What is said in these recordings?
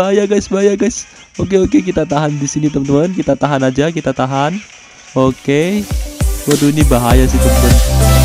bahaya guys, bahaya guys. Oke, kita tahan di sini teman-teman. Kita tahan aja, kita tahan. Oke. Waduh, ini bahaya sih teman-teman.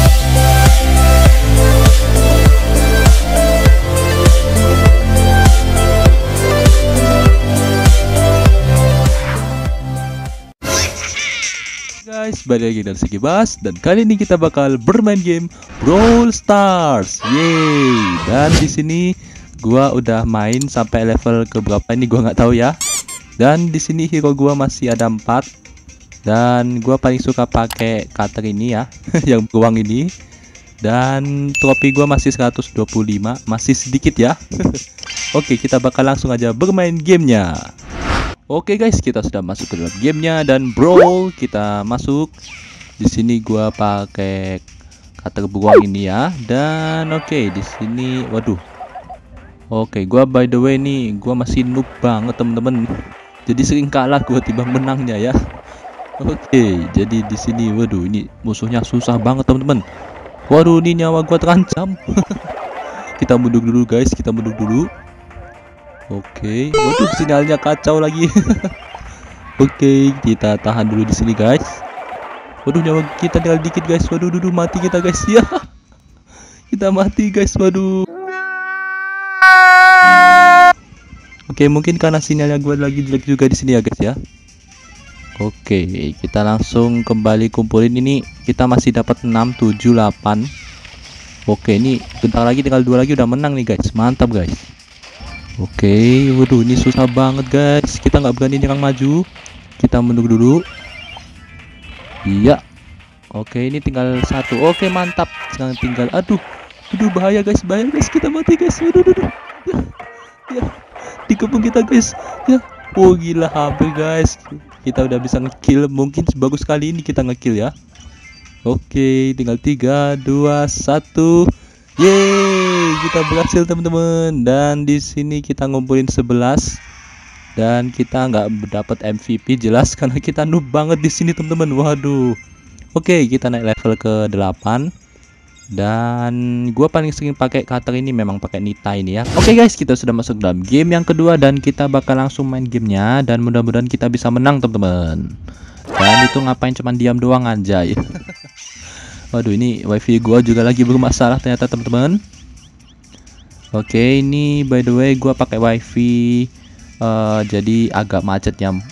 Guys, balik lagi dari Segi Bas, dan kali ini kita bakal bermain game Brawl Stars. Yeay. Dan di sini gua udah main sampai level ke berapa ini gua nggak tahu ya. Dan di sini hero gua masih ada 4. Dan gua paling suka pakai cutter ini ya, yang beruang ini. Dan trofi gua masih 125, masih sedikit ya. Oke, kita bakal langsung aja bermain gamenya. Oke guys, kita sudah masuk ke dalam gamenya dan brawl kita masuk. Di sini gua pakai cutter beruang ini ya. Dan oke, di sini waduh. Oke, gua by the way nih, gua masih noob banget temen-temen. Jadi sering kalah gua timbang menangnya ya. Oke, jadi di sini waduh, ini musuhnya susah banget temen-temen. Waduh, ini nyawa gua terancam. Kita mundur dulu guys, kita mundur dulu. Oke, waduh sinyalnya kacau lagi. Oke, kita tahan dulu di sini guys. Waduh, nyawa kita tinggal dikit guys. Waduh, mati kita guys ya. Kita mati guys, waduh. Oke, mungkin karena sinyalnya gue lagi jelek juga di sini ya guys ya. Oke, kita langsung kembali kumpulin ini. Kita masih dapat 6, 7, 8. Oke, ini bentar lagi tinggal 2 lagi udah menang nih guys. Mantap guys. Oke, waduh ini susah banget guys. Kita nggak berani nyerang maju. Kita mundur dulu. Iya. Oke, ini tinggal 1. Oke, mantap. Sekarang tinggal aduh bahaya guys, bahaya guys. Kita mati guys. Waduh. Ya. Dikepung kita guys. Ya. Oh gila, hampir guys. Kita udah bisa ngekill. Mungkin bagus kali ini kita ngekill ya. Oke, tinggal 3, 2, 1. Yeay, kita berhasil teman-teman. Dan di sini kita ngumpulin 11. Dan kita nggak dapat MVP jelas karena kita noob banget di sini teman-teman. Waduh. Oke, kita naik level ke 8. Dan gua paling sering pakai cutter ini memang pakai Nita ini ya. Oke guys, kita sudah masuk dalam game yang kedua dan kita bakal langsung main gamenya dan mudah-mudahan kita bisa menang teman-teman. Dan itu ngapain cuman diam doang anjay. Waduh, ini wifi gua juga lagi bermasalah ternyata teman-teman. Oke, ini by the way gua pakai wifi jadi agak macet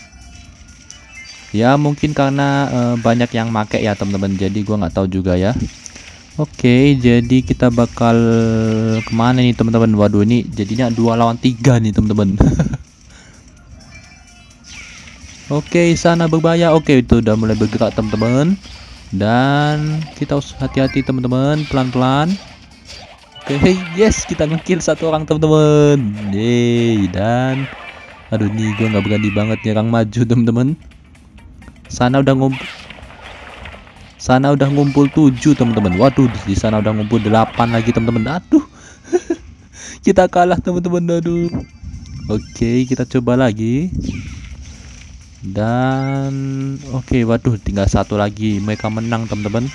ya. Mungkin karena banyak yang make ya teman-teman. Jadi gua nggak tahu juga ya. Oke, jadi kita bakal kemana nih teman-teman? Waduh, ini jadinya 2 lawan 3 nih teman-teman. Oke, sana berbahaya. Oke, itu udah mulai bergerak teman-teman. Dan kita harus hati-hati teman-teman, pelan-pelan. Oke, yes, kita ngekill 1 orang teman-teman. Yeay, dan aduh nih gue nggak berani banget nyerang maju teman-teman. Sana udah ngumpul 7 teman-teman. Waduh, di sana udah ngumpul 8 lagi teman-teman. Aduh. Kita kalah teman-teman. Aduh. Oke, kita coba lagi. Dan oke, waduh tinggal 1 lagi mereka menang teman-teman.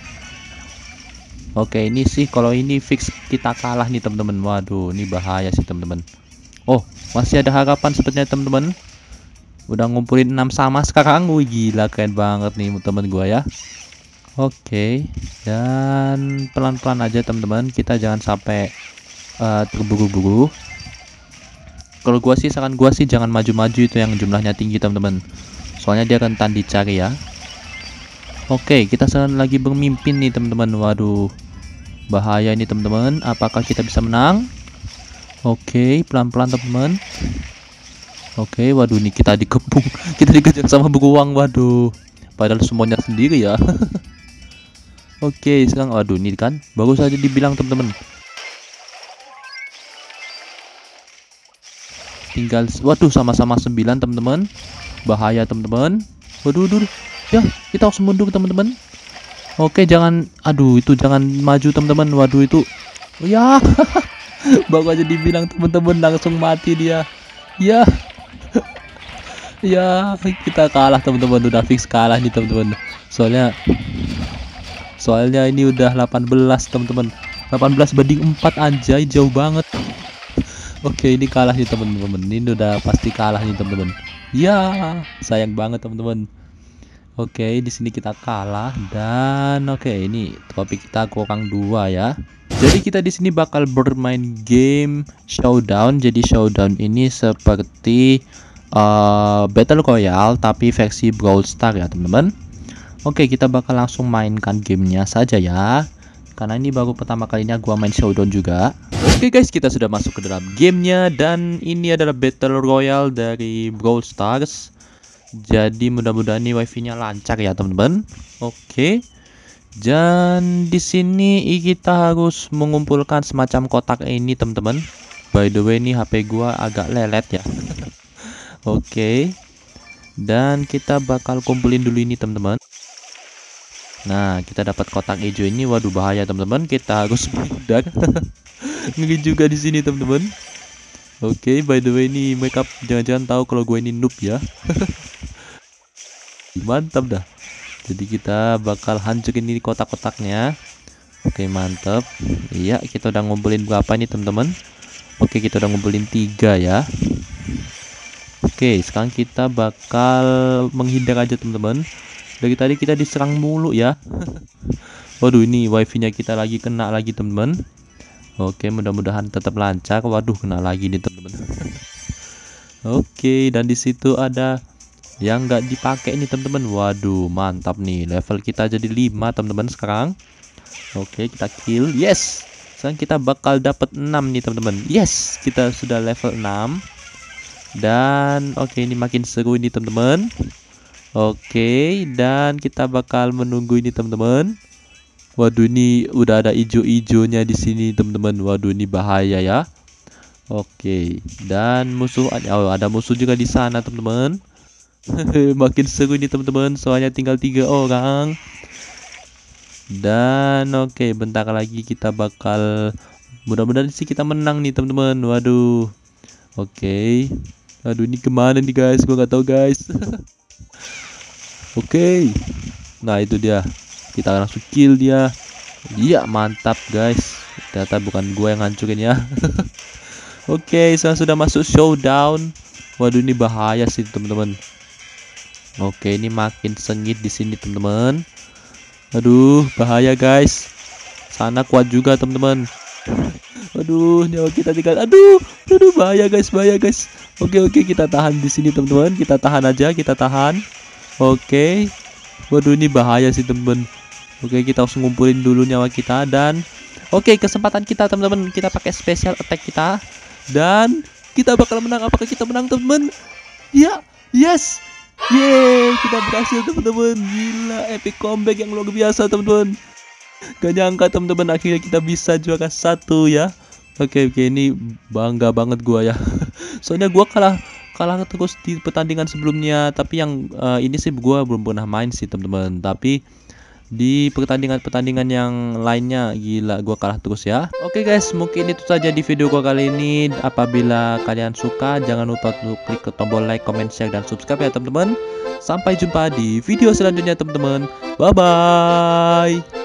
Oke, ini sih kalau ini fix kita kalah nih teman-teman. Waduh, ini bahaya sih teman-teman. Oh, masih ada harapan sepertinya teman-teman. Udah ngumpulin 6 sama sekarang. Wih gila, keren banget nih teman gua ya. Oke, dan pelan-pelan aja teman-teman. Kita jangan sampai terburu-buru. Kalau gua sih, saran gua sih jangan maju-maju itu yang jumlahnya tinggi teman-teman. Soalnya dia rentan dicari ya. Oke, kita sekarang lagi bermimpin nih teman-teman. Waduh, bahaya ini teman-teman. Apakah kita bisa menang? Oke, pelan-pelan teman-teman. Oke, waduh ini kita dikepung. Kita dikejar sama beruang. Waduh, padahal semuanya sendiri ya. Oke, sekarang waduh ini kan baru saja dibilang teman-teman. Tinggal waduh sama-sama 9 teman-teman. Bahaya teman-teman. Waduh, ya kita harus mundur teman-teman. Oke, jangan itu jangan maju teman-teman. Waduh itu ya. Baru aja dibilang teman-teman langsung mati dia. Ya. Ya, kita kalah teman-teman. Udah fix kalah nih teman-teman. Soalnya ini udah 18 teman-teman. 18 banding 4 anjay, jauh banget. Oke, ini kalah nih teman-teman. Ini udah pasti kalah nih teman-teman. Ya, sayang banget teman-teman. Oke, di sini kita kalah dan oke, ini topik kita kurang 2 ya. Jadi kita di sini bakal bermain game Showdown. Jadi Showdown ini seperti Battle Royale tapi versi Brawl Stars ya teman-teman. Oke, kita bakal langsung mainkan gamenya saja ya. Karena ini baru pertama kalinya gua main Showdown juga. Oke guys, kita sudah masuk ke dalam gamenya dan ini adalah Battle Royale dari Brawl Stars. Jadi mudah-mudahan ini wifi-nya lancar ya teman-teman. Oke. Dan di sini kita harus mengumpulkan semacam kotak ini teman-teman. By the way, ini HP gua agak lelet ya. Oke. Dan kita bakal kumpulin dulu ini teman-teman. Nah, kita dapat kotak hijau ini. Waduh, bahaya teman-teman. Kita harus menghindar. Ngeri juga di sini teman-teman. Oke, by the way ini mereka jangan-jangan tahu kalau gue ini noob ya. Mantap dah. Jadi kita bakal hancurin ini kotak-kotaknya. Oke, mantap. Iya, kita udah ngumpulin berapa nih teman-teman? Oke, kita udah ngumpulin 3 ya. Oke, sekarang kita bakal menghindar aja teman-teman. Dari tadi kita diserang mulu ya. Waduh, ini wifi-nya kita lagi kena lagi teman-teman. Oke, mudah-mudahan tetap lancar. Waduh, kena lagi nih teman-teman. Oke, dan di situ ada yang nggak dipakai nih teman-teman. Waduh, mantap nih. Level kita jadi 5 teman-teman sekarang. Oke, kita kill. Yes. Sekarang kita bakal dapat 6 nih teman-teman. Yes, kita sudah level 6. Dan oke, ini makin seru ini teman-teman. Oke, dan kita bakal menunggu ini teman-teman. Waduh, ini udah ada ijo-ijonya di sini teman-teman. Waduh, ini bahaya ya. Oke, dan musuh ada musuh juga di sana teman-teman. Makin seru ini teman-teman. Soalnya tinggal 3 orang. Dan oke, bentar lagi kita bakal mudah-mudahan sih kita menang nih teman-teman. Waduh. Oke. Aduh, ini kemana nih guys? Gua nggak tahu guys. Oke. Nah, itu dia. Kita langsung kill dia. Iya, mantap guys. Ternyata bukan gue yang ngancurin ya. Oke, saya sudah masuk showdown. Waduh, ini bahaya sih teman-teman. Oke, ini makin sengit di sini teman-teman. Aduh, bahaya guys. Sana kuat juga teman-teman. Aduh, nyawa kita tinggal. Aduh, bahaya guys, bahaya guys. Oke, kita tahan di sini teman-teman. Kita tahan aja, kita tahan. Oke. Waduh, ini bahaya sih teman-teman. Oke, kita harus ngumpulin dulu nyawa kita dan oke, kesempatan kita teman-teman, kita pakai special attack kita dan kita bakal menang. Apakah kita menang teman-teman? Ya, yes. Yeay, kita berhasil teman-teman. Gila, epic comeback yang luar biasa teman-teman. Gak nyangka teman-teman, akhirnya kita bisa juara 1 ya. Oke, ini bangga banget gua ya. Soalnya gua kalah terus di pertandingan sebelumnya, tapi yang ini sih gua belum pernah main sih teman-teman. Tapi di pertandingan yang lainnya gila gua kalah terus ya. Oke guys, mungkin itu saja di video gua kali ini. Apabila kalian suka, jangan lupa untuk klik ke tombol like, comment, share, dan subscribe ya teman-teman. Sampai jumpa di video selanjutnya teman-teman. Bye bye.